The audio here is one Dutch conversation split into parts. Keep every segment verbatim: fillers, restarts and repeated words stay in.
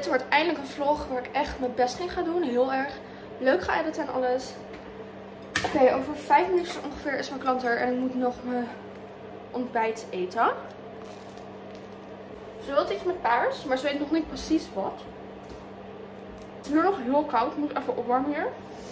dit wordt eindelijk een vlog waar ik echt mijn best in ga doen. Heel erg leuk ga editen en alles. Oké, okay, over vijf minuten ongeveer is mijn klant er en ik moet nog mijn ontbijt eten. Ze wil iets met paars, maar ze weet nog niet precies wat. Het is nu nog heel koud, ik moet even opwarmen hier.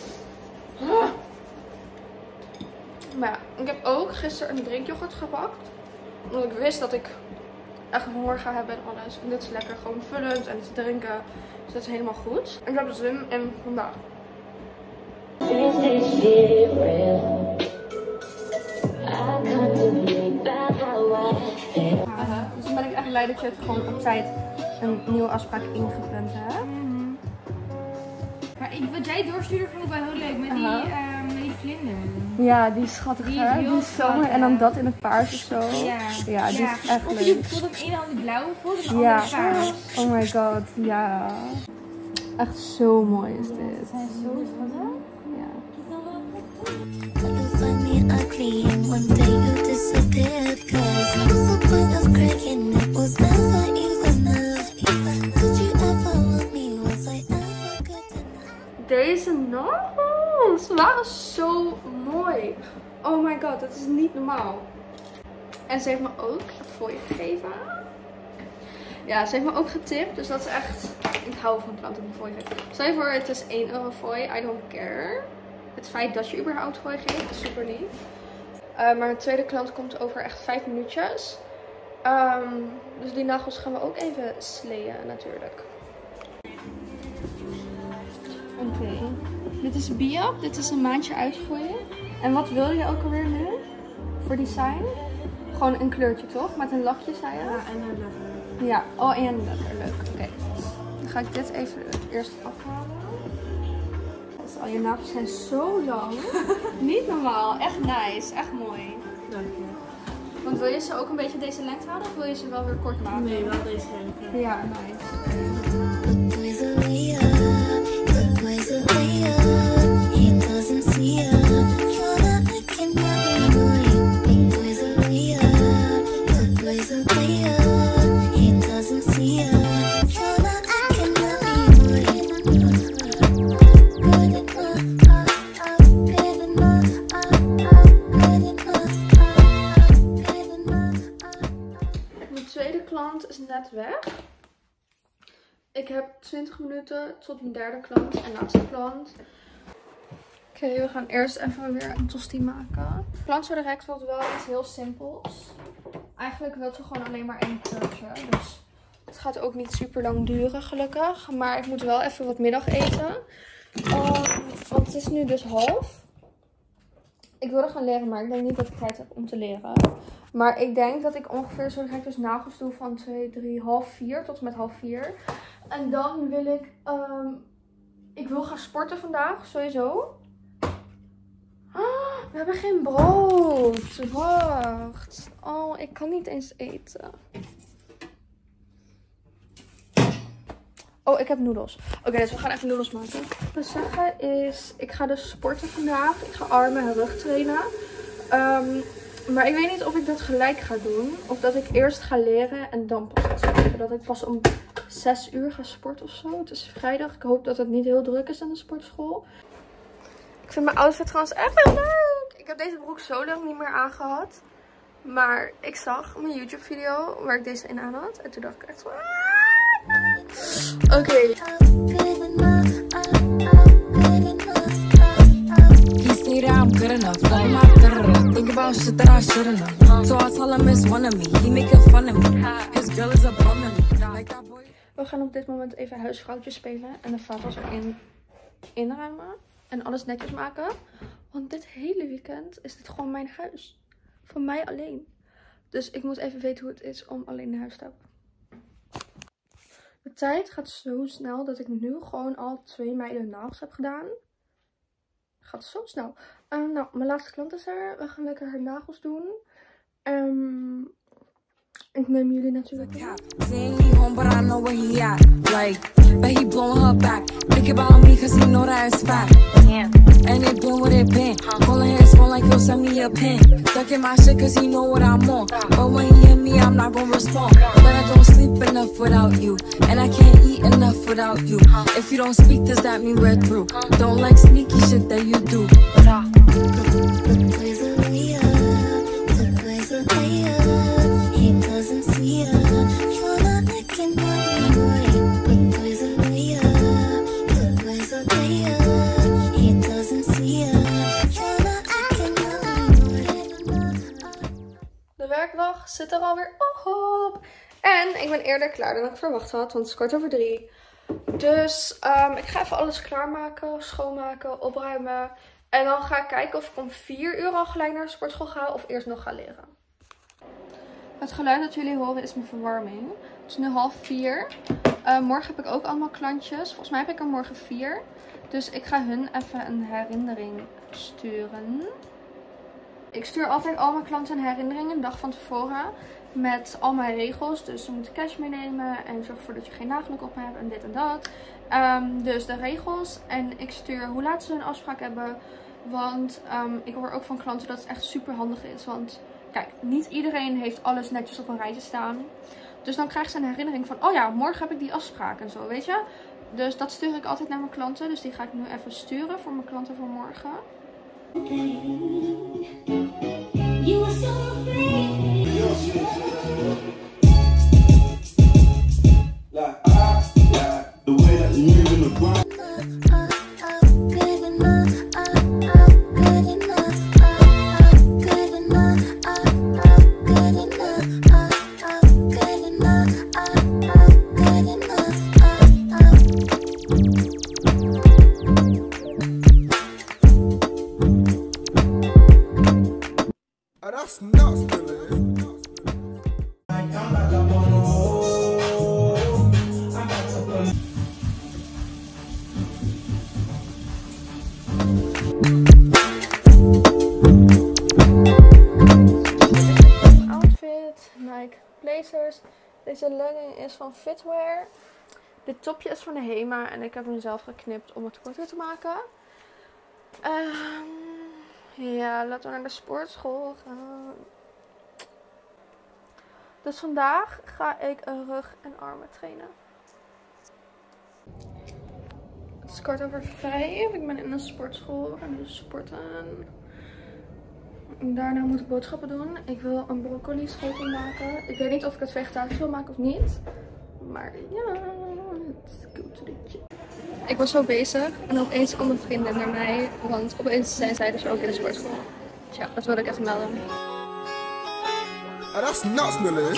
Maar ja, ik heb ook gisteren een drinkyoghurt gepakt. Omdat ik wist dat ik echt honger ga hebben en alles. En dit is lekker gewoon vullend en te drinken. Dus dat is helemaal goed. Ik heb er zin in vandaag. Dus dan ben ik echt blij dat je het gewoon op tijd een nieuwe afspraak ingepland hebt. Mm-hmm. Maar ik, wat jij doorstuurde vond ik wel heel leuk. Met die, uh -huh. uh, met die vlinder. Ja, die is schattig, die hè? Is die is zo mooi. En dan dat in het paars of zo. Ja, ja die ja. is echt of leuk. je voelt op één hand die blauwe voelt en de ja. andere paars. Oh my god, ja. Echt zo mooi is dit. Ze zijn zo schattig. Ja. Deze nagels waren zo mooi. Oh my god, dat is niet normaal. En ze heeft me ook het fooi gegeven. Ja, ze heeft me ook getipt. Dus dat is echt... Ik hou van klanten die fooi geven. Stel je voor, het is één euro fooi. I don't care. Het feit dat je überhaupt fooi geeft is super lief. Uh, maar mijn tweede klant komt over echt vijf minuutjes. Um, dus die nagels gaan we ook even sleeën natuurlijk. Oké. Okay. Dit is Biop. Dit is een maandje uitgroeien. En wat wil je ook alweer nu? Voor design? Gewoon een kleurtje toch? Met een lakje zei je? Ja, en een letter. Ja, oh en een letter. Leuk. Oké. Okay. Dan ga ik dit even eerst afhalen. Dus al je nagels zijn zo lang. Niet normaal. Echt nice. Echt mooi. Dank je. Want wil je ze ook een beetje deze lengte houden of wil je ze wel weer kort maken? Nee, wel deze lengte. Ja, nice. Is net weg. Ik heb twintig minuten tot mijn derde klant en laatste klant. Oké, okay, we gaan eerst even weer een tosti maken. De klant zo direct wil wel iets heel simpels. Eigenlijk wil ze gewoon alleen maar één kleurtje. Dus het gaat ook niet super lang duren gelukkig. Maar ik moet wel even wat middag eten. Um, want het is nu dus half. Ik wilde gaan leren, maar ik denk niet dat ik tijd heb om te leren. Maar ik denk dat ik ongeveer zo direct dus nagels doe van twee, drie, half vier tot en met half vier. En dan wil ik, um, ik wil gaan sporten vandaag, sowieso. Ah, we hebben geen brood. Wacht. Oh, ik kan niet eens eten. Oh, ik heb noedels. Oké, okay, dus we gaan even noedels maken. Wat ik wil zeggen is, ik ga dus sporten vandaag. Ik ga armen en rug trainen. Um, maar ik weet niet of ik dat gelijk ga doen. Of dat ik eerst ga leren en dan pas ga sporten. Dat ik pas om zes uur ga sporten of zo. Het is vrijdag. Ik hoop dat het niet heel druk is in de sportschool. Ik vind mijn outfit trouwens echt heel leuk. Ik heb deze broek zo lang niet meer aangehad. Maar ik zag mijn YouTube video waar ik deze in aan had. En toen dacht ik echt van... Oké. Okay. I'm good enough. Let him out. Think about shit that I shouldn't have. So I tell him it's one of me. He making fun of me. His girl is a bum of me. Like that boy. We gaan op dit moment even huisvrouwtje spelen en de vaatwasser in inruimen en alles netjes maken. Want dit hele weekend is dit gewoon mijn huis. Voor mij alleen. Dus ik moet even weten hoe het is om alleen een huis te hebben. De tijd gaat zo snel dat ik nu gewoon al twee meiden nagels heb gedaan. Gaat zo snel. Uh, nou, mijn laatste klant is er. We gaan lekker haar nagels doen. Um, ik neem jullie natuurlijk mee. and it been what it been. Pulling his phone like he'll send me a pin. Ducking my shit cause he know what I'm on. But when he in me, I'm not gonna respond. But I don't sleep enough without you, and I can't eat enough without you. If you don't speak, does that mean we're through? Don't like sneaky shit that you do. De werkdag zit er alweer op. En ik ben eerder klaar dan ik verwacht had, want het is kwart over drie. Dus um, ik ga even alles klaarmaken, schoonmaken, opruimen. En dan ga ik kijken of ik om vier uur al gelijk naar de sportschool ga of eerst nog ga leren. Het geluid dat jullie horen is mijn verwarming. Het is nu half vier. Uh, morgen heb ik ook allemaal klantjes. Volgens mij heb ik er morgen vier. Dus ik ga hun even een herinnering sturen. Ik stuur altijd al mijn klanten een herinnering een dag van tevoren. Met al mijn regels. Dus ze moeten cash meenemen. En zorg ervoor dat je geen nagelak op hebt. En dit en dat. Um, dus de regels. En ik stuur hoe laat ze hun afspraak hebben. Want um, ik hoor ook van klanten dat het echt super handig is. Want kijk, niet iedereen heeft alles netjes op een rijtje staan. Dus dan krijgen ze een herinnering van, oh ja, morgen heb ik die afspraak en zo, weet je. Dus dat stuur ik altijd naar mijn klanten. Dus die ga ik nu even sturen voor mijn klanten voor morgen. That's nuts, man. Outfit, Nike blazers. Deze legging is van Fitwear. Dit topje is van de Hema en ik heb hem zelf geknipt om het korter te maken. Um, Ja, laten we naar de sportschool gaan. Dus vandaag ga ik rug en armen trainen. Het is kwart over vijf. Ik ben in de sportschool. We gaan nu sporten. Daarna moet ik boodschappen doen. Ik wil een broccoli schotel maken. Ik weet niet of ik het vegetarisch wil maken of niet. Maar ja, let's go to the gym. Ik was zo bezig en opeens kwam een vriendin naar mij, want opeens zijn zij dus ook in de sportschool. Tja, dat wilde ik even melden. That's nuts, Millie.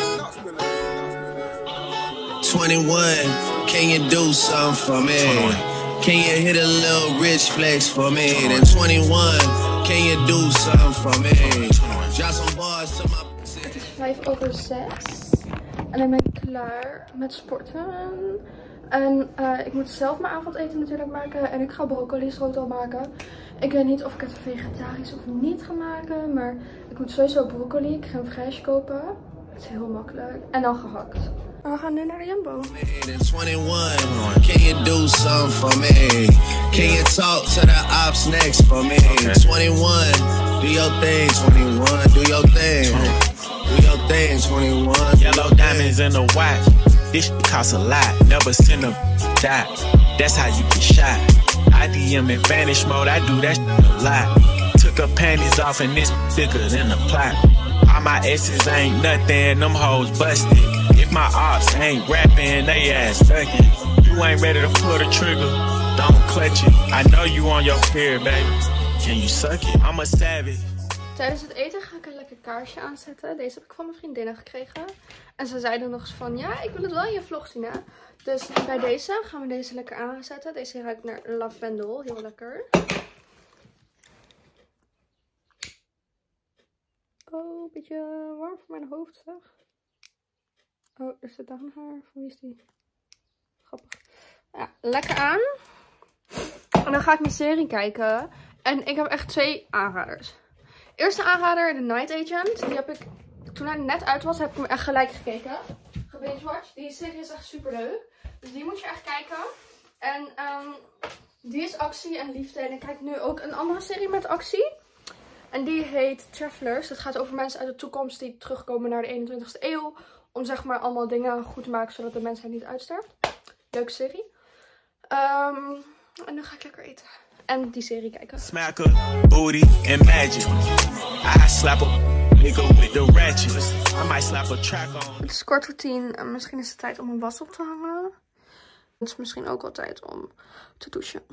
twenty-one, can you do something for me? Can you hit a little rich flex for me? Then twenty-one, can you do something for me? Drop some bars to my... Het is vijf over zes en dan ben ik klaar met sporten. En uh, ik moet zelf mijn avondeten natuurlijk maken. En ik ga broccoli schotel maken. Ik weet niet of ik het vegetarisch of niet ga maken. Maar ik moet sowieso broccoli crème fraîche kopen. Het is heel makkelijk. En dan gehakt. We gaan nu naar de Jumbo. twenty-one, can you do something for me? Can you talk to the ops next for me? twenty-one, do your thing. twenty-one, do your thing. Do your thing, twenty-one. Yellow diamonds in the watch. This shit costs a lot, never send a die. That's how you get shot. I D M in vanish mode, I do that shit a lot. Took her panties off and this thicker than a plot. All my exes ain't nothing, them hoes busted. If my ops ain't rapping, they ass ducking. You ain't ready to pull the trigger, don't clutch it. I know you on your period, baby. Can you suck it? I'm a savage. Tijdens het eten ga ik een lekker kaarsje aanzetten. Deze heb ik van mijn vriendinnen gekregen. En ze zeiden nog eens van, ja, ik wil het wel in je vlog zien, hè. Dus bij deze gaan we deze lekker aanzetten. Deze ruikt naar lavendel. Heel lekker. Oh, een beetje warm voor mijn hoofd, zeg. Oh, er zit daar een haar. Van wie is die? Grappig. Ja, lekker aan. En dan ga ik mijn serie kijken. En ik heb echt twee aanraders. Eerste aanrader, The Night Agent. Die heb ik, toen hij net uit was, heb ik hem echt gelijk gekeken. Gebingewatcht. Die serie is echt super leuk. Dus die moet je echt kijken. En um, Die is actie en liefde. En ik kijk nu ook een andere serie met actie. En die heet Travelers. Het gaat over mensen uit de toekomst die terugkomen naar de eenentwintigste eeuw. Om zeg maar allemaal dingen goed te maken zodat de mensheid niet uitsterft. Leuke serie. Um, en nu ga ik lekker eten. En die serie kijken. Smacker, booty and magic. I slap a nigga with the ratchet. I might slap a track on. Het is kwart voor tien en misschien is het tijd om een was op te hangen. Het is misschien ook wel tijd om te douchen.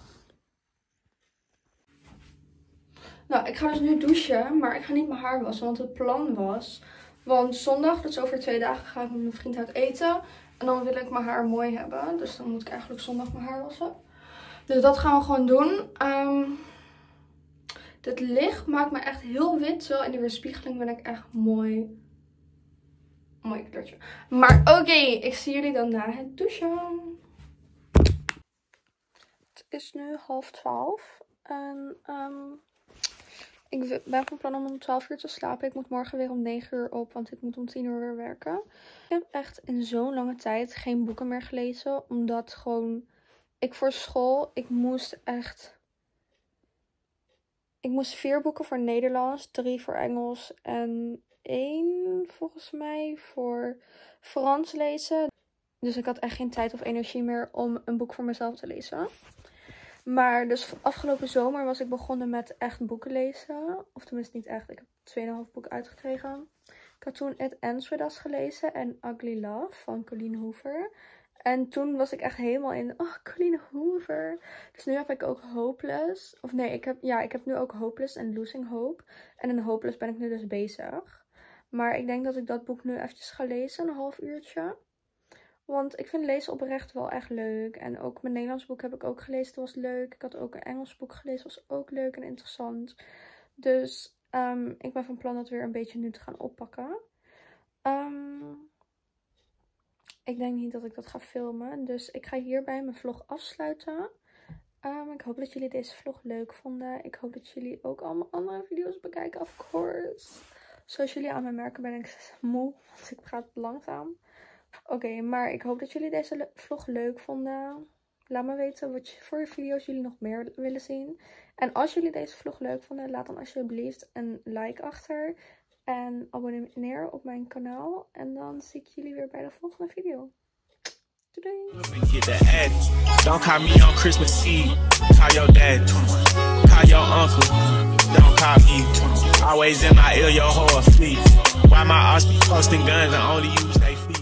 Nou, ik ga dus nu douchen, maar ik ga niet mijn haar wassen, want het plan was. Want zondag, dat is over twee dagen, ga ik met mijn vriend uit eten. En dan wil ik mijn haar mooi hebben, dus dan moet ik eigenlijk zondag mijn haar wassen. Dus dat gaan we gewoon doen. Um, dit licht maakt me echt heel wit, terwijl in de weerspiegeling ben ik echt mooi. Mooi kleurtje. Maar oké, okay, ik zie jullie dan na het douchen. Het is nu half twaalf. En um, ik ben van plan om om twaalf uur te slapen. Ik moet morgen weer om negen uur op, want ik moet om tien uur weer werken. Ik heb echt in zo'n lange tijd geen boeken meer gelezen. Omdat gewoon ik voor school, ik moest echt... Ik moest vier boeken voor Nederlands, drie voor Engels en één volgens mij voor Frans lezen. Dus ik had echt geen tijd of energie meer om een boek voor mezelf te lezen. Maar dus afgelopen zomer was ik begonnen met echt boeken lezen. Of tenminste niet echt, ik heb tweeënhalf boek uitgekregen. Ik had toen It Ends With Us gelezen en Ugly Love van Colleen Hoover. En toen was ik echt helemaal in, oh, Colleen Hoover. Dus nu heb ik ook Hopeless. Of nee, ik heb, ja, ik heb nu ook Hopeless en Losing Hope. En in Hopeless ben ik nu dus bezig. Maar ik denk dat ik dat boek nu eventjes ga lezen, een half uurtje. Want ik vind lezen oprecht wel echt leuk. En ook mijn Nederlands boek heb ik ook gelezen, dat was leuk. Ik had ook een Engels boek gelezen, dat was ook leuk en interessant. Dus um, ik ben van plan dat weer een beetje nu te gaan oppakken. Um, ik denk niet dat ik dat ga filmen. Dus ik ga hierbij mijn vlog afsluiten. Um, ik hoop dat jullie deze vlog leuk vonden. Ik hoop dat jullie ook allemaal andere video's bekijken, of course. Zoals jullie aan me merken ben ik moe, want ik praat langzaam. Oké, okay, maar ik hoop dat jullie deze vlog leuk vonden. Laat me weten wat voor video's jullie nog meer willen zien. En als jullie deze vlog leuk vonden, laat dan alsjeblieft een like achter. En abonneer op mijn kanaal. En dan zie ik jullie weer bij de volgende video. Doei! Don't call me on Christmas Eve. Call your dad. Call your uncle. Don't call me. Always in my ear, your whole fleet. Why my ass be posting guns and only use they feet?